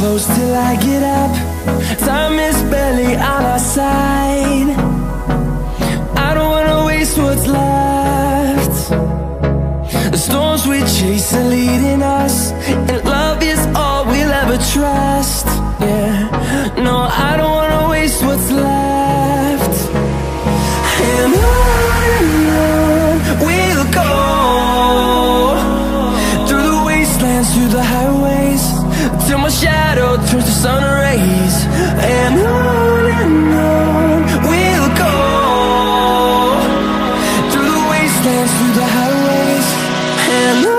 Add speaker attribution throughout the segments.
Speaker 1: close till I get up. Time is barely on our side. I don't wanna waste what's left. The storms we chase are leading us, and love is all we'll ever trust. Yeah, no, I don't wanna waste what's left. And on we'll go, through the wastelands, through the highways, till my shadow turns to sun rays. And on we'll go, through the wastelands, through the highways, and on we'll go.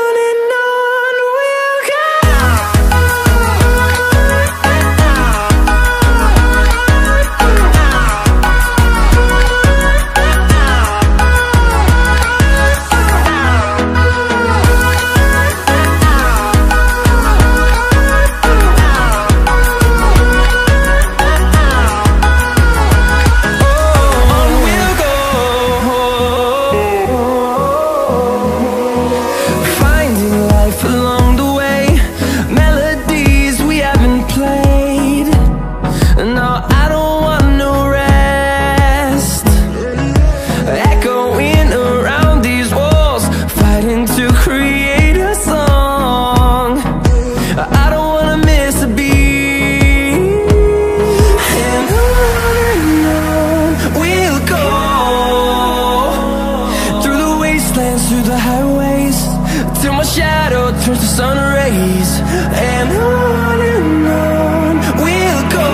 Speaker 1: Through the highways, till my shadow turns to sun rays. And on we'll go,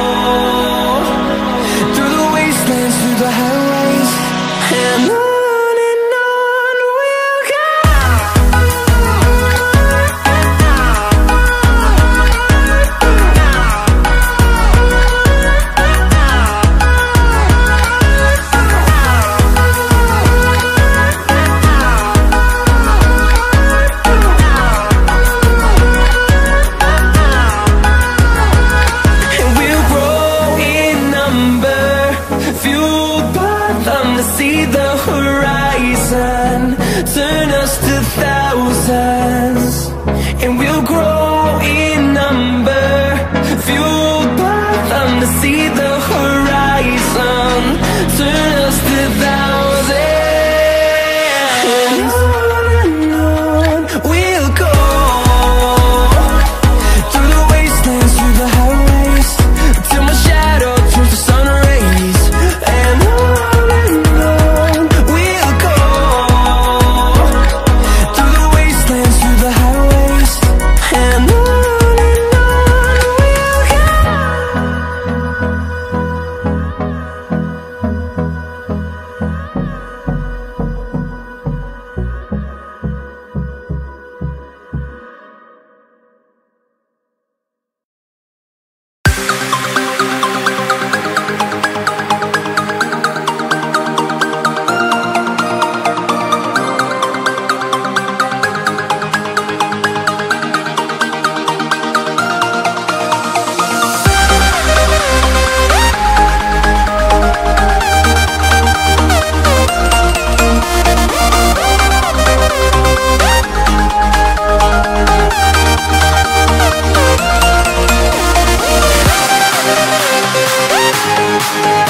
Speaker 1: through the wastelands, through the highways, and on we'll go. See the horizon turn us to thousands, and we'll grow in number, fueled by them. To see the horizon turn us to thousands, and on we'll go, through the wastelands, through the highways, till my shadow turns to sun rays. And
Speaker 2: Yeah.